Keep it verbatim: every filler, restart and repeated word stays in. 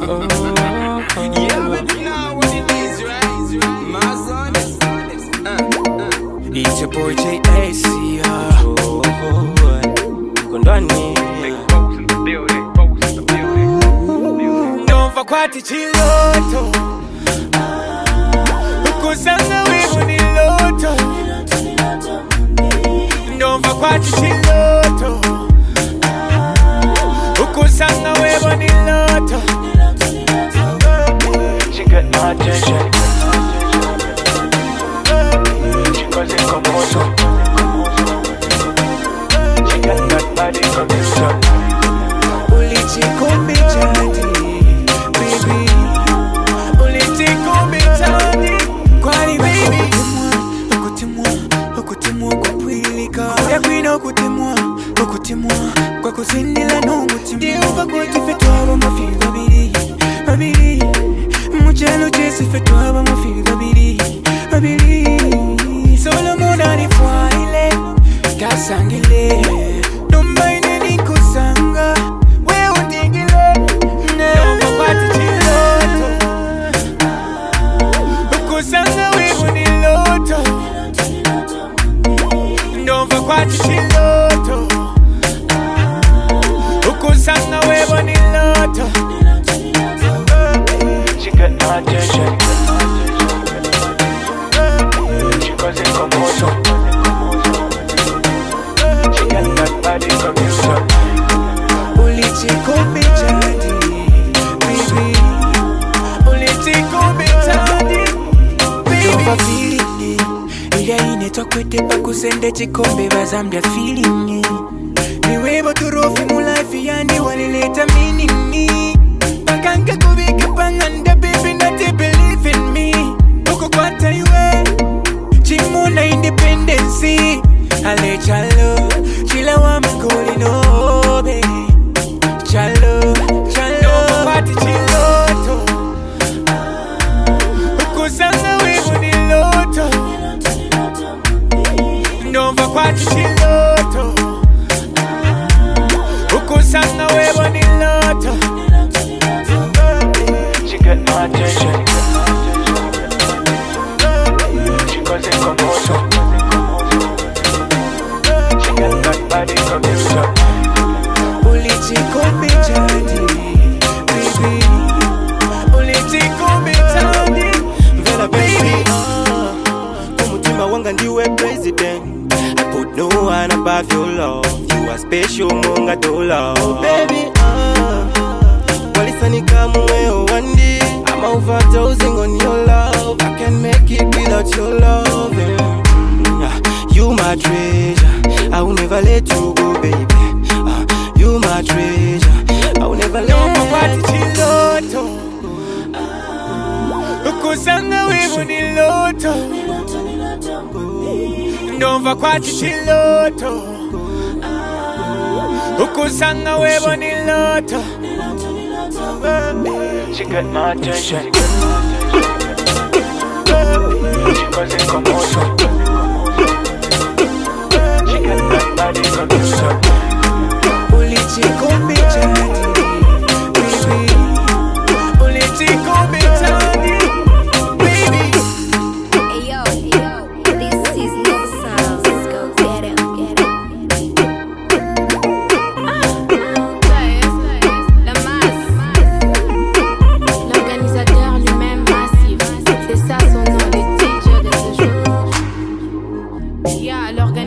Yeah, but you know what it is, right? My son, uh, uh. It's your boy J A C, uh. Oh, Kondani. Big folks in the building, folks in the building. Don't forget to chill, Kusanga wewe ni loto. Don't forget to chill, Kusanga wewe ni loto. She got my attention. She causing commotion. She got that body confusion. Ulichiko mechani, baby. Ulichiko mechani, kwani baby. Ukutimwa, ukutimwa kwa kwilika. Ya kwina ukutimwa, ukutimwa kwa kusindila no mutimwa. Diuva kwa tifetwa wa mafili babiri, babiri. Muchelo jesi fetwa wa mafili babiri, babiri. Solo mona ni fwaile, kasangile. Numba ine ni kusanga, we undigile. Numba pati chiloto, kusanga we uniloto. Numba pati chiloto, kusanga we uniloto. She got my attention. She causing commotion. She got that body confusion. Ulichiko mechani, baby. Ulichiko mechani, baby. Don't feeling it. Iya ine tokwete pa kusende chikombe bazambia feeling it. Niwebo turofi mu life yandi walileta meaning. Bakanka kubika panganda baby not to believe in me. Uko kwa taiwe Chimuna independency. Ale chalo Chila wa mkoli no baby. Chalo Chalo Pati chiloto. Ukusanga wewe ni loto. Nova pati chiloto. Ukusanga wewe ni loto. She got my attention. She causing commotion. She got that body confusion. Ulichiko mechani, baby. Ulichiko mechani, Vela baby. Kumutima wanga ndiwe president. I put no one above your love. You are special, munga to love. Oh baby, uh walisanika muweo one day. I'm overdosing on your love. I can't make it without your love. Mm, you my treasure. I will never let you go, baby. Uh, you my treasure. I will never let you go. Ukusanga wewe ni loto. Ndova kwati chiloto. Ukusanga wewe ni loto. She got my attention. She causing commotion. She got that body confusion. Ulichiko mechani, baby. Ulichiko mechani, baby. Hey yo, this is no sound. Let's go get it, get it. La masse. L'organisateur lui-même massif. C'est ça son nom, les D J de ce jour. Yeah, l'organisateur.